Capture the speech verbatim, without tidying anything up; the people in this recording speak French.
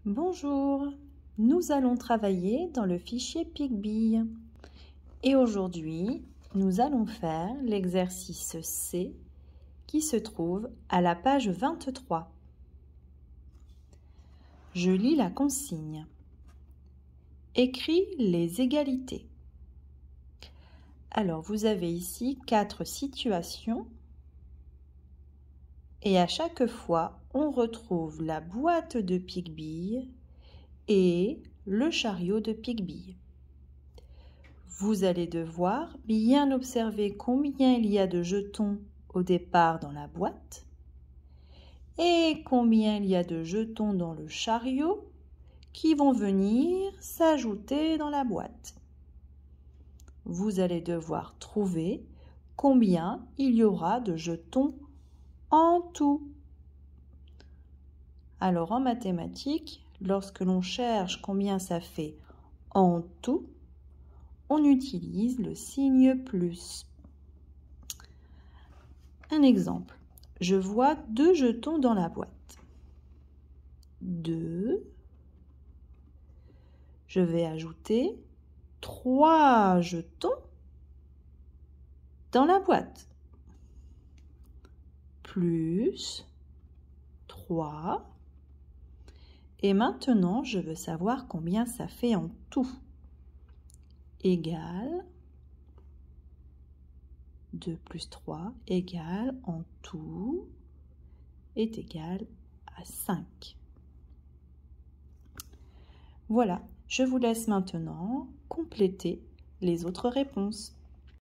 Bonjour, nous allons travailler dans le fichier PicBee et aujourd'hui nous allons faire l'exercice C qui se trouve à la page vingt-trois. Je lis la consigne. Écris les égalités. Alors vous avez ici quatre situations et à chaque fois on retrouve la boîte de PicBee et le chariot de PicBee. Vous allez devoir bien observer combien il y a de jetons au départ dans la boîte et combien il y a de jetons dans le chariot qui vont venir s'ajouter dans la boîte. Vous allez devoir trouver combien il y aura de jetons en tout. Alors en mathématiques, lorsque l'on cherche combien ça fait en tout, on utilise le signe plus. Un exemple, je vois deux jetons dans la boîte. Deux. Je vais ajouter trois jetons dans la boîte. Plus trois. Et maintenant, je veux savoir combien ça fait en tout. Égal deux plus trois égale en tout est égal à cinq. Voilà, je vous laisse maintenant compléter les autres réponses.